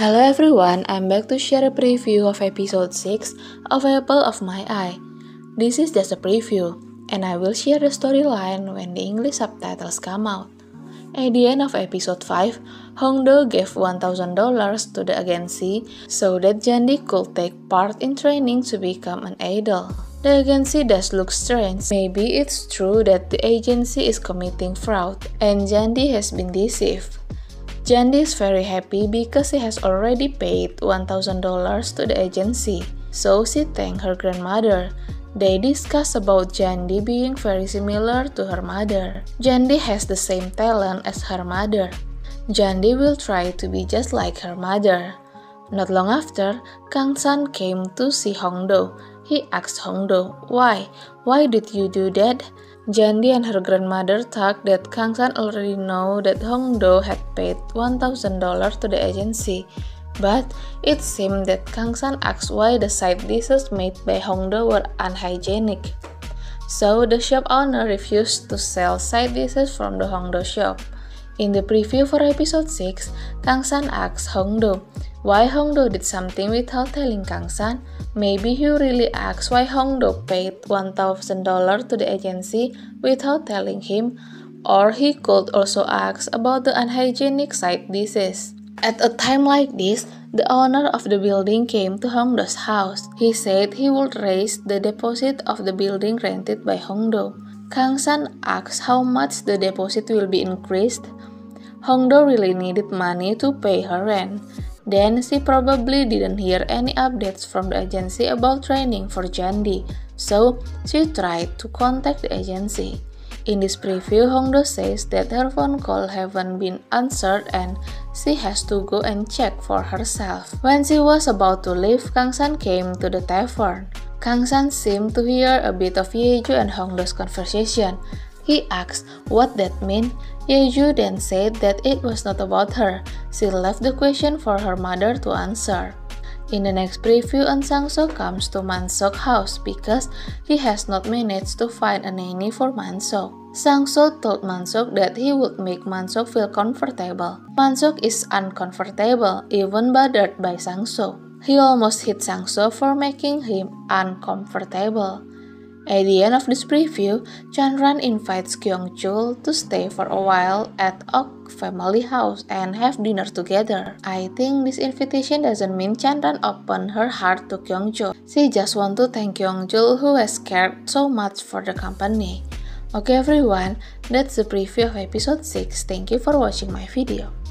Hello everyone, I'm back to share a preview of episode 6 of Apple of My Eye. This is just a preview, and I will share the storyline when the English subtitles come out. At the end of episode 5, Hongdo gave $1,000 to the agency so that Jandy could take part in training to become an idol. The agency does look strange. Maybe it's true that the agency is committing fraud and Jandy has been deceived. Jandy is very happy because she has already paid $1,000 to the agency, so she thanked her grandmother. They discuss about Jandy being very similar to her mother. Jandy has the same talent as her mother. Jandy will try to be just like her mother. Not long after, Kang San came to see Hongdo. He asked Hongdo, "Why? Why did you do that?" Jandy and her grandmother thought that Kang San already know that Hongdo had paid $1,000 to the agency. But it seemed that Kang San asked why the side dishes made by Hongdo were unhygienic. So the shop owner refused to sell side dishes from the Hongdo shop. In the preview for episode 6, Kang San asked Hongdo why Hongdo did something without telling Kang San. Maybe he really asked why Hongdo paid $1,000 to the agency without telling him, or he could also ask about the unhygienic side dishes. At a time like this, the owner of the building came to Hongdo's house. He said he would raise the deposit of the building rented by Hongdo. Kang San asked how much the deposit will be increased. Hongdo really needed money to pay her rent. Then she probably didn't hear any updates from the agency about training for Jandy, so she tried to contact the agency. In this preview, Hongdo says that her phone call haven't been answered and she has to go and check for herself. When she was about to leave, Kang San came to the tavern. Kang San seemed to hear a bit of Yeju and Hongdo's conversation. He asked what that meant. Yeju then said that it was not about her. She left the question for her mother to answer. In the next preview, An Sang-soo comes to Man-seok's house because he has not managed to find a nanny for Man-seok. Sang-soo told Man-seok that he would make Man-seok feel comfortable. Man-seok is uncomfortable, even bothered by Sang-soo. He almost hit Sang-soo for making him uncomfortable. At the end of this preview, Chanran invites Kyung-chul to stay for a while at Ok family house and have dinner together. I think this invitation doesn't mean Chanran opened her heart to Kyung-chul. She just want to thank Kyung-chul who has cared so much for the company. Okay everyone, that's the preview of episode 6. Thank you for watching my video.